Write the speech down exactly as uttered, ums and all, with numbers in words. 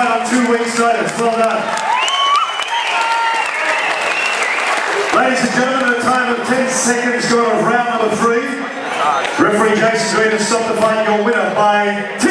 on two weeks' notice. Well done. Ladies and gentlemen, a time of ten seconds gone of round number three. Referee Jason Green has stopped the fight. Your winner by ten.